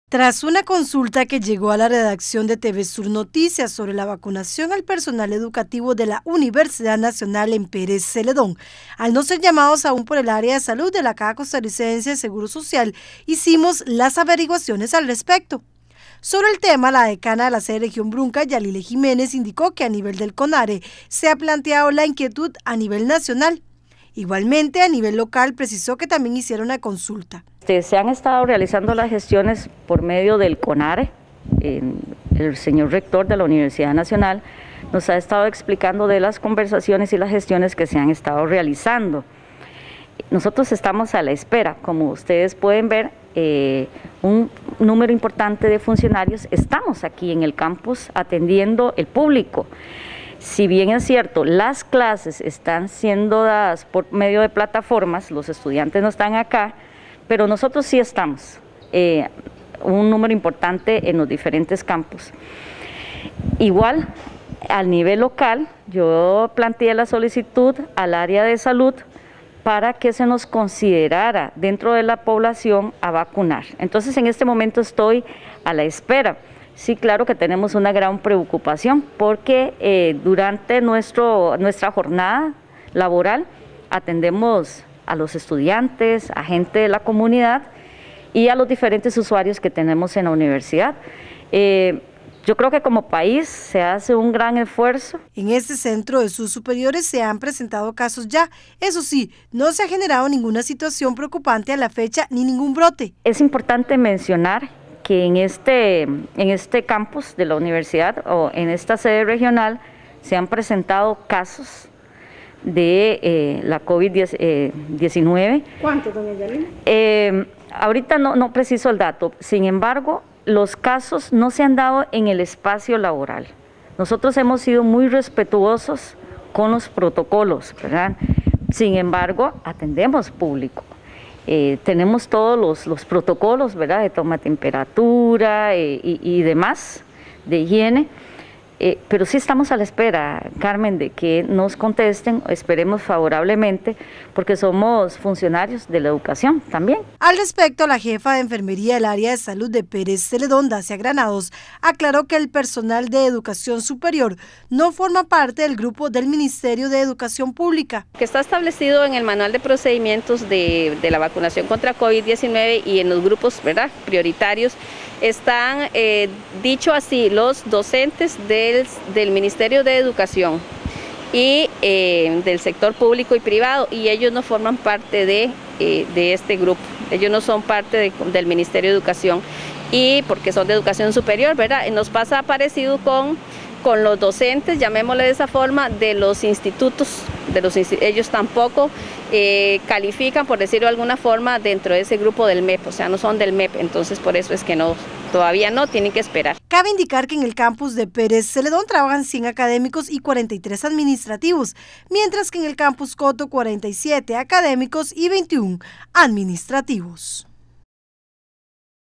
Tras una consulta que llegó a la redacción de TV Sur Noticias sobre la vacunación al personal educativo de la Universidad Nacional en Pérez Celedón, al no ser llamados aún por el área de salud de la Caja Costarricense de Seguro Social, hicimos las averiguaciones al respecto. Sobre el tema, la decana de la sede Región Brunca, Yalile Jiménez, indicó que a nivel del CONARE se ha planteado la inquietud a nivel nacional. Igualmente, a nivel local, precisó que también hicieron una consulta. Se han estado realizando las gestiones por medio del CONARE. El señor rector de la Universidad Nacional nos ha estado explicando de las conversaciones y las gestiones que se han estado realizando. Nosotros estamos a la espera, como ustedes pueden ver, un número importante de funcionarios estamos aquí en el campus atendiendo el público. Si bien es cierto, las clases están siendo dadas por medio de plataformas, los estudiantes no están acá, pero nosotros sí estamos, un número importante en los diferentes campus. Igual, al nivel local, yo planteé la solicitud al área de salud para que se nos considerara dentro de la población a vacunar. Entonces, en este momento estoy a la espera. Sí, claro que tenemos una gran preocupación porque durante nuestra jornada laboral atendemos a los estudiantes, a gente de la comunidad y a los diferentes usuarios que tenemos en la universidad. Yo creo que como país se hace un gran esfuerzo. En este centro de sus superiores se han presentado casos ya. Eso sí, no se ha generado ninguna situación preocupante a la fecha ni ningún brote. Es importante mencionar que en este campus de la universidad o en esta sede regional se han presentado casos de la COVID-19. ¿Cuántos, doña Yalile? Ahorita no preciso el dato, sin embargo, los casos no se han dado en el espacio laboral. Nosotros hemos sido muy respetuosos con los protocolos, ¿verdad? Sin embargo, atendemos público. Tenemos todos los protocolos, ¿verdad?, de toma de temperatura y demás, de higiene, pero sí estamos a la espera, Carmen, de que nos contesten, esperemos favorablemente, porque somos funcionarios de la educación también. Al respecto, la jefa de enfermería del área de salud de Pérez Celedón, Dacia Granados, aclaró que el personal de educación superior no forma parte del grupo del Ministerio de Educación Pública. Que está establecido en el manual de procedimientos de la vacunación contra COVID-19 y en los grupos, ¿verdad?, prioritarios, están dicho así los docentes del Ministerio de Educación y del sector público y privado, y ellos no forman parte de este grupo, ellos no son parte del Ministerio de Educación, y porque son de educación superior, ¿verdad? Nos pasa parecido con los docentes, llamémosle de esa forma, de los institutos, ellos tampoco califican, por decirlo de alguna forma, dentro de ese grupo del MEP, o sea, no son del MEP, entonces por eso es que todavía no, tienen que esperar. Cabe indicar que en el campus de Pérez Celedón trabajan 100 académicos y 43 administrativos, mientras que en el campus Coto 47 académicos y 21 administrativos.